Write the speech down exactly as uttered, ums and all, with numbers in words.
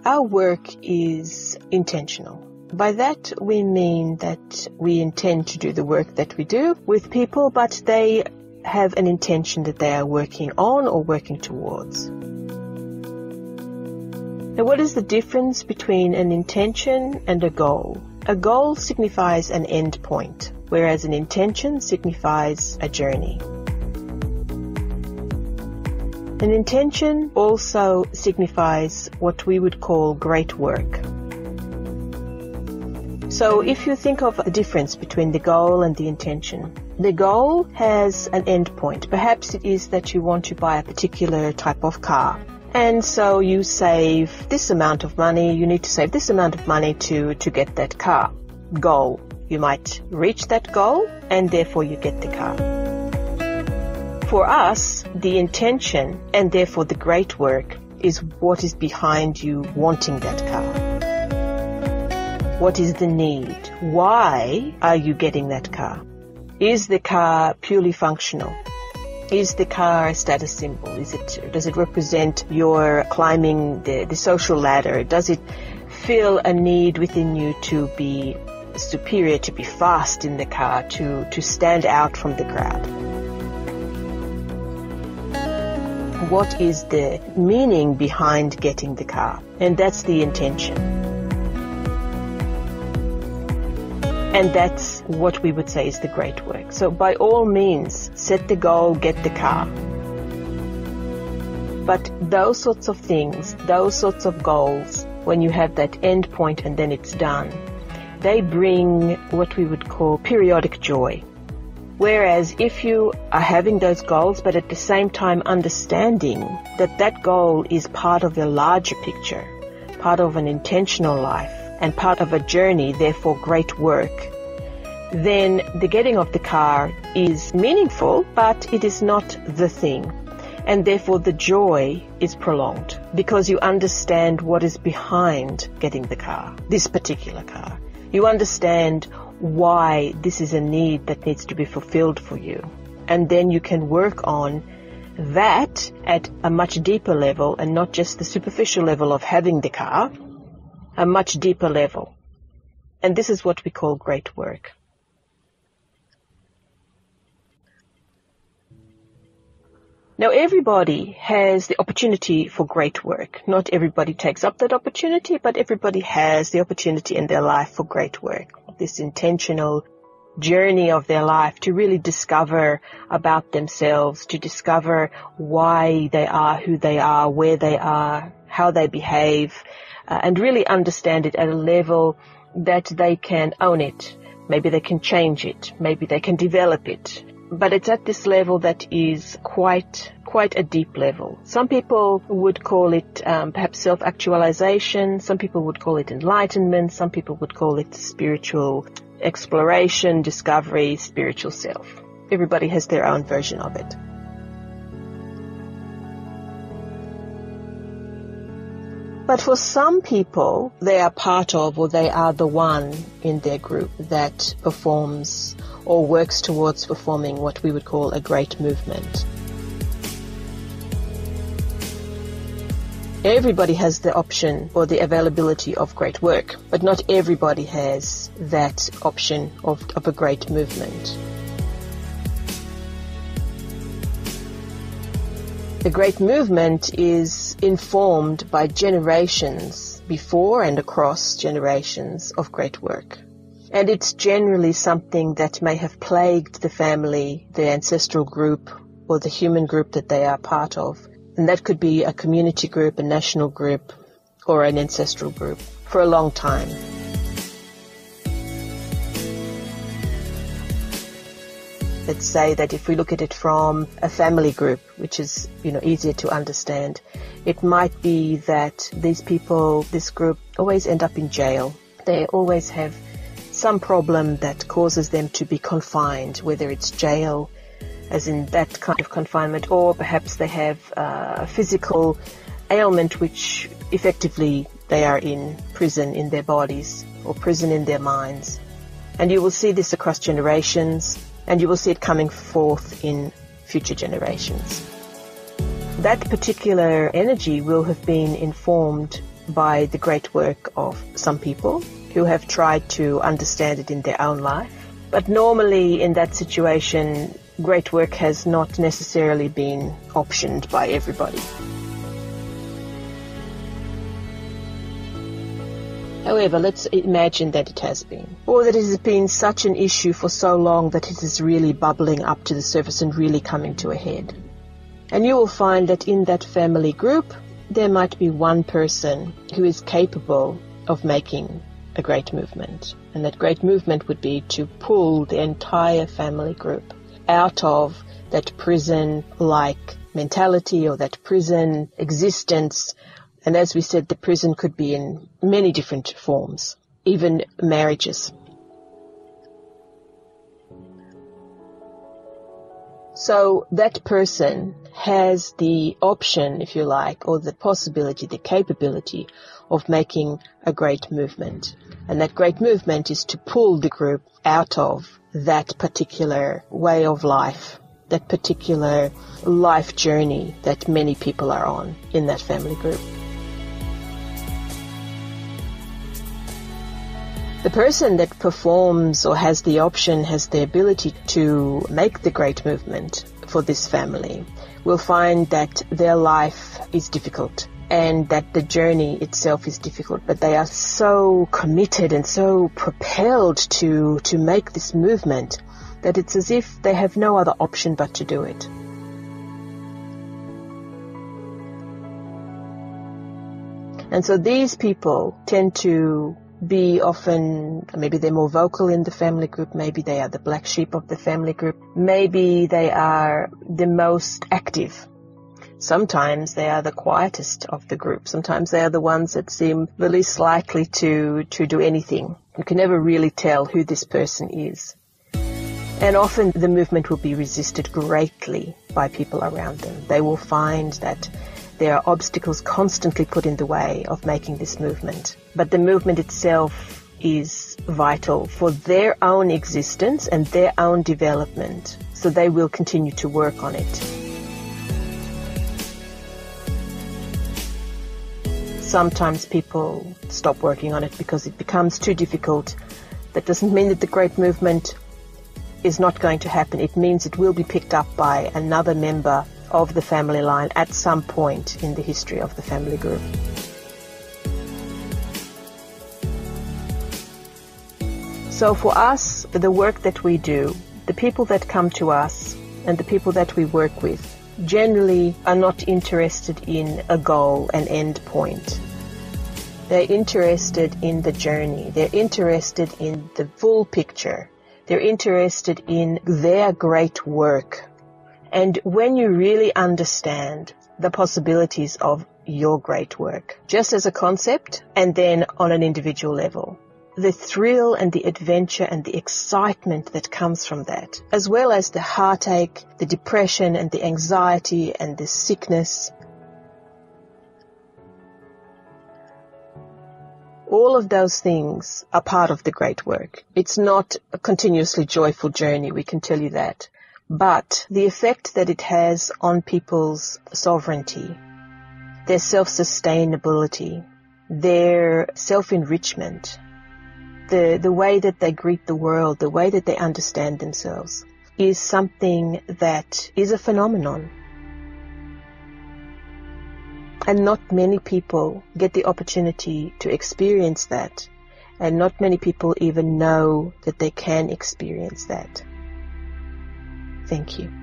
Our work is intentional. By that we mean that we intend to do the work that we do with people, but they have an intention that they are working on or working towards. Now, what is the difference between an intention and a goal? A goal signifies an end point, whereas an intention signifies a journey. An intention also signifies what we would call great work. So if you think of the difference between the goal and the intention, the goal has an end point. Perhaps it is that you want to buy a particular type of car. And so you save this amount of money, you need to save this amount of money to, to get that car. Goal. You might reach that goal and therefore you get the car. For us, the intention and therefore the great work is what is behind you wanting that car. What is the need? Why are you getting that car? Is the car purely functional? Is the car a status symbol? Is it, does it represent your climbing the, the social ladder? Does it feel a need within you to be superior, to be fast in the car, to, to stand out from the crowd? What is the meaning behind getting the car? And that's the intention. And that's what we would say is the great work. So by all means, set the goal, get the car. But those sorts of things, those sorts of goals, when you have that end point and then it's done, they bring what we would call periodic joy. Whereas if you are having those goals, but at the same time understanding that that goal is part of a larger picture, part of an intentional life, and part of a journey, therefore great work, then the getting of the car is meaningful, but it is not the thing. And therefore the joy is prolonged because you understand what is behind getting the car, this particular car. You understand why this is a need that needs to be fulfilled for you. And then you can work on that at a much deeper level and not just the superficial level of having the car, a much deeper level. And this is what we call great work. Now, everybody has the opportunity for great work. Not everybody takes up that opportunity, but everybody has the opportunity in their life for great work. This intentional journey of their life to really discover about themselves, to discover why they are who they are, where they are, how they behave, uh, and really understand it at a level that they can own it. Maybe they can change it. Maybe they can develop it. But it's at this level that is quite quite a deep level. Some people would call it um, perhaps self-actualization. Some people would call it enlightenment. Some people would call it spiritual exploration, discovery, spiritual self. Everybody has their own version of it. But for some people, they are part of or they are the one in their group that performs or works towards performing what we would call a great movement. Everybody has the option or the availability of great work, but not everybody has that option of, of a great movement. The great movement is informed by generations before and across generations of great work. And it's generally something that may have plagued the family, the ancestral group, or the human group that they are part of. And that could be a community group, a national group, or an ancestral group for a long time. Let's say that if we look at it from a family group, which is, you know, easier to understand, it might be that these people, this group, always end up in jail. They always have some problem that causes them to be confined, whether it's jail, as in that kind of confinement, or perhaps they have a physical ailment which effectively they are in prison in their bodies or prison in their minds. And you will see this across generations, and you will see it coming forth in future generations. That particular energy will have been informed by the great work of some people who have tried to understand it in their own life. But normally in that situation, great work has not necessarily been optioned by everybody. However, let's imagine that it has been, or that it has been such an issue for so long that it is really bubbling up to the surface and really coming to a head. And you will find that in that family group, there might be one person who is capable of making a great movement. And that great movement would be to pull the entire family group out of that prison-like mentality or that prison existence. And as we said, the prison could be in many different forms, even marriages. So that person has the option, if you like, or the possibility, the capability of making a great movement. And that great movement is to pull the group out of that particular way of life, that particular life journey that many people are on in that family group. The person that performs or has the option, has the ability to make the great movement for this family will find that their life is difficult and that the journey itself is difficult, but they are so committed and so propelled to, to make this movement that it's as if they have no other option but to do it. And so these people tend to be often, maybe they're more vocal in the family group, maybe they are the black sheep of the family group, maybe they are the most active. Sometimes they are the quietest of the group. Sometimes they are the ones that seem the least likely to, to do anything. You can never really tell who this person is. And often the movement will be resisted greatly by people around them. They will find that there are obstacles constantly put in the way of making this movement. But the movement itself is vital for their own existence and their own development. So they will continue to work on it. Sometimes people stop working on it because it becomes too difficult. That doesn't mean that the great movement is not going to happen. It means it will be picked up by another member of the family line at some point in the history of the family group. So for us, the work that we do, the people that come to us and the people that we work with generally are not interested in a goal, an end point. They're interested in the journey. They're interested in the full picture. They're interested in their great work. And when you really understand the possibilities of your great work, just as a concept and then on an individual level, the thrill and the adventure and the excitement that comes from that, as well as the heartache, the depression and the anxiety and the sickness, all of those things are part of the great work. It's not a continuously joyful journey, we can tell you that. But the effect that it has on people's sovereignty, their self-sustainability, their self-enrichment, the, the way that they greet the world, the way that they understand themselves, is something that is a phenomenon. And not many people get the opportunity to experience that. And not many people even know that they can experience that. Thank you.